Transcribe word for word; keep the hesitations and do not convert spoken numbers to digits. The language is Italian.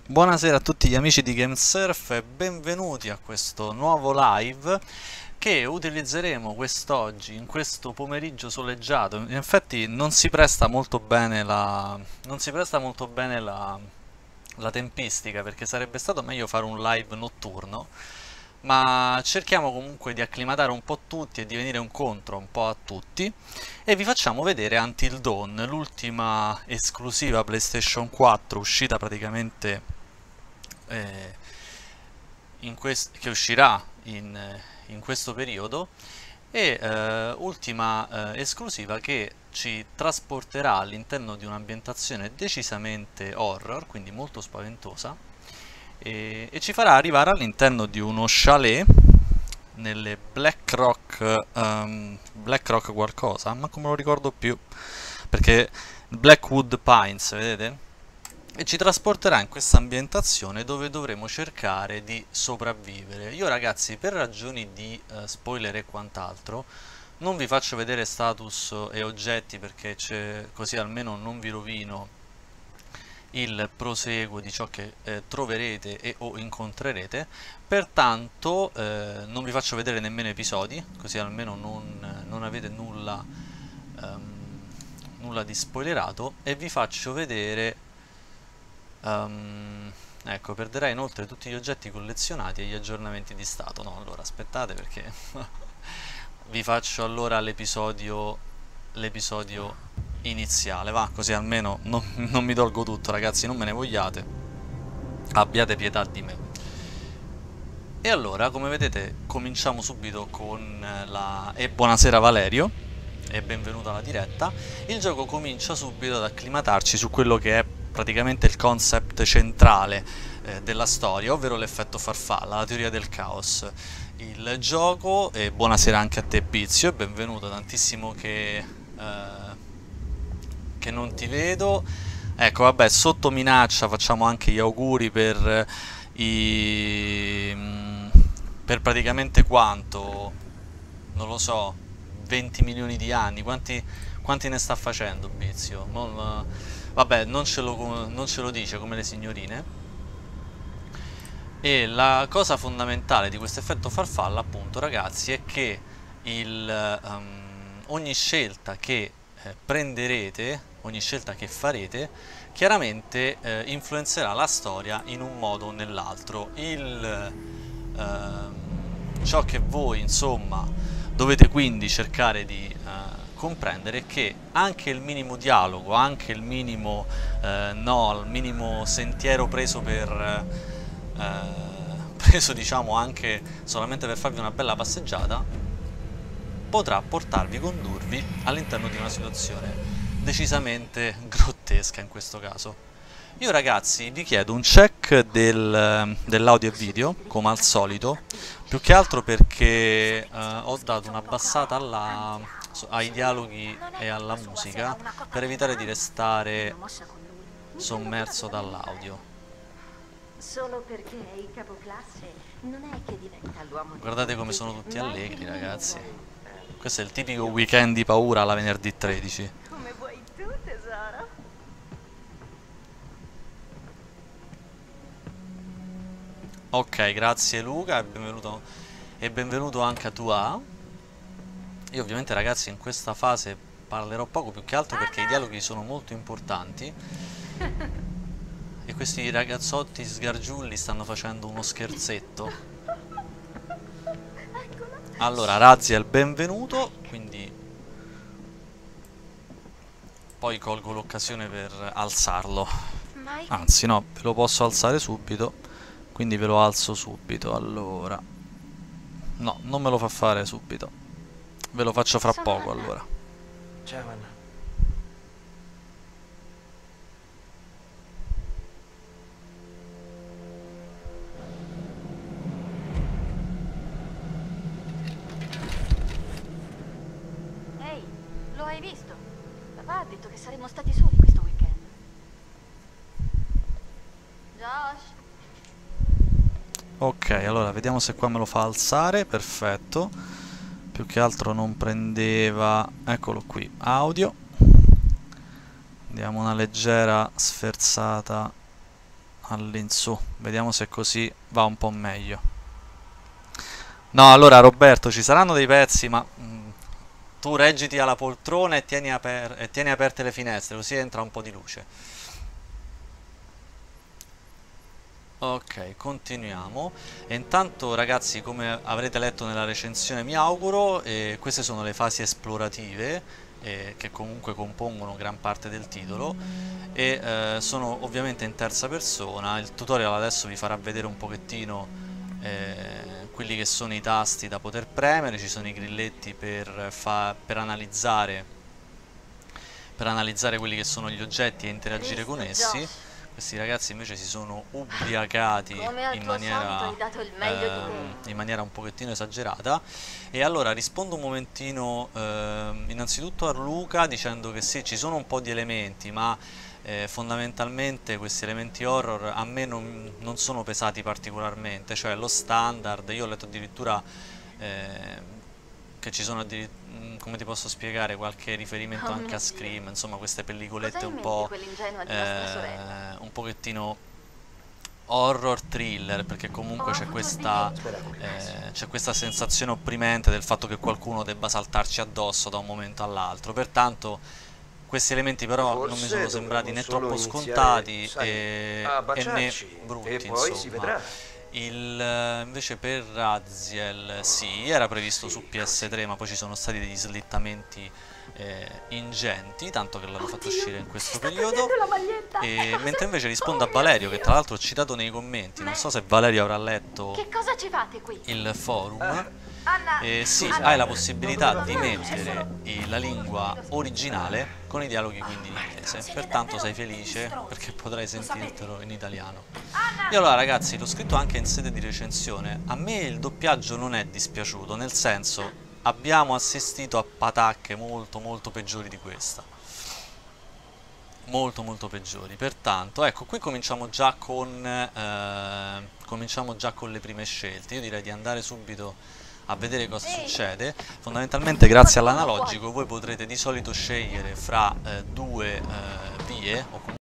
Buonasera a tutti gli amici di GameSurf e benvenuti a questo nuovo live che utilizzeremo quest'oggi, in questo pomeriggio soleggiato. In effetti non si presta molto bene la, non si presta molto bene la, la tempistica, perché sarebbe stato meglio fare un live notturno, ma cerchiamo comunque di acclimatare un po' tutti e di venire incontro un po' a tutti e vi facciamo vedere Until Dawn, l'ultima esclusiva PlayStation quattro uscita praticamente eh, in quest- che uscirà in, in questo periodo e eh, ultima eh, esclusiva che ci trasporterà all'interno di un'ambientazione decisamente horror, quindi molto spaventosa, e, e ci farà arrivare all'interno di uno chalet nelle Black Rock, ehm, Black Rock qualcosa, ma come lo ricordo più, perché Blackwood Pines, vedete? E ci trasporterà in questa ambientazione dove dovremo cercare di sopravvivere. Io ragazzi, per ragioni di eh, spoiler e quant'altro, non vi faccio vedere status e oggetti perché c'è, così almeno non vi rovino il proseguo di ciò che eh, troverete e o incontrerete. Pertanto eh, non vi faccio vedere nemmeno episodi, così almeno non, non avete nulla, ehm, nulla di spoilerato, e vi faccio vedere. Um, ecco, perderai inoltre tutti gli oggetti collezionati e gli aggiornamenti di stato. No, allora aspettate perché vi faccio allora l'episodio l'episodio iniziale, va, così almeno non, non mi tolgo tutto, ragazzi, non me ne vogliate, abbiate pietà di me. E allora, come vedete, cominciamo subito con la... E buonasera Valerio, e benvenuto alla diretta. Il gioco comincia subito ad acclimatarci su quello che è praticamente il concept centrale eh, della storia, ovvero l'effetto farfalla, la teoria del caos. Il gioco, e buonasera anche a te Bizio, e benvenuto, tantissimo che, eh, che non ti vedo. Ecco, vabbè, sotto minaccia facciamo anche gli auguri per i... per praticamente quanto? Non lo so, venti milioni di anni, quanti, quanti ne sta facendo Bizio? Non, vabbè, non ce, lo, non ce lo dice come le signorine. E la cosa fondamentale di questo effetto farfalla, appunto, ragazzi, è che il, um, ogni scelta che eh, prenderete, ogni scelta che farete, chiaramente eh, influenzerà la storia in un modo o nell'altro. Il, ehm, ciò che voi, insomma, dovete quindi cercare di eh, comprendere è che anche il minimo dialogo, anche il minimo eh, no, il minimo sentiero preso per eh, preso diciamo anche solamente per farvi una bella passeggiata, potrà portarvi, condurvi all'interno di una situazione decisamente grottesca in questo caso. Io ragazzi vi chiedo un check del, dell'audio e video, come al solito, più che altro perché eh, ho dato una bassata alla, ai dialoghi e alla musica per evitare di restare sommerso dall'audio. Solo perché è il capoclasse non è che diventa l'uomo. Guardate come sono tutti allegri, ragazzi. Questo è il tipico weekend di paura alla venerdì tredici. Come vuoi tu, tesoro? Ok, grazie Luca e benvenuto, e benvenuto anche a tua. Io ovviamente ragazzi in questa fase parlerò poco, più che altro perché i dialoghi sono molto importanti e questi ragazzotti sgargiulli stanno facendo uno scherzetto. Allora, Raziel, benvenuto, quindi poi colgo l'occasione per alzarlo. Anzi, no, ve lo posso alzare subito, quindi ve lo alzo subito. Allora, no, non me lo fa fare subito, ve lo faccio fra poco allora. Ciao Anna. Ehi, lo hai visto? Papà ha detto che saremmo stati soli questo weekend. Josh? Ok, allora vediamo se qua me lo fa alzare, perfetto. Più che altro non prendeva, eccolo qui, audio. Diamo una leggera sferzata all'insù, vediamo se così va un po' meglio. No, allora Roberto, ci saranno dei pezzi, ma mh, tu reggiti alla poltrona e tieni, aper e tieni aperte le finestre, così entra un po' di luce. Ok, continuiamo. E intanto ragazzi, come avrete letto nella recensione, mi auguro, eh, queste sono le fasi esplorative, eh, che comunque compongono gran parte del titolo, e eh, sono ovviamente in terza persona. Il tutorial adesso vi farà vedere un pochettino eh, quelli che sono i tasti da poter premere, ci sono i grilletti per, fa- per analizzare, per analizzare quelli che sono gli oggetti e interagire con Cristo, essi. Josh. Questi ragazzi invece si sono ubriacati Come al in tuo solito maniera, hai dato il meglio di ehm, te. in maniera un pochettino esagerata. E allora rispondo un momentino, ehm, innanzitutto a Luca dicendo che sì, ci sono un po' di elementi, ma eh, fondamentalmente questi elementi horror a me non, non sono pesati particolarmente, cioè lo standard. Io ho letto addirittura eh, che ci sono addirittura, come ti posso spiegare, qualche riferimento Oh anche mio a Dio. Scream, insomma queste Cosa pellicolette hai in un mente po', quell'ingenua di nostra sorella? eh, un pochettino horror thriller, perché comunque Ho c'è avuto questa, dei... eh, c'è questa sensazione opprimente del fatto che qualcuno debba saltarci addosso da un momento all'altro. Pertanto questi elementi però non mi sono Forse sembrati dovremmo né solo troppo iniziare, scontati sai, e, a e né baciarci e brutti, poi si insomma. vedrà. Il, eh, invece per Raziel sì, era previsto su Sì, P S tre, ma poi ci sono stati degli slittamenti eh, ingenti, tanto che l'hanno fatto uscire in Oddio, si questo sta periodo. prendendo la maglietta. E Cosa? mentre invece rispondo Oh a mio Valerio, che Dio. tra l'altro ho citato nei commenti, non so se Valerio avrà letto Che cosa ci fate qui? il forum. Anna, Eh, sì, Scusa, hai la non possibilità doveva di fare mettere i- la lingua originale con i dialoghi quindi in inglese, pertanto sei felice perché potrai sentirtelo in italiano. E allora ragazzi, l'ho scritto anche in sede di recensione, a me il doppiaggio non è dispiaciuto, nel senso abbiamo assistito a patacche molto molto peggiori di questa. Molto molto peggiori, pertanto ecco qui cominciamo già con eh, cominciamo già con le prime scelte. Io direi di andare subito a vedere cosa Ehi. succede. Fondamentalmente grazie all'analogico voi potrete di solito scegliere fra eh, due eh, vie o comunque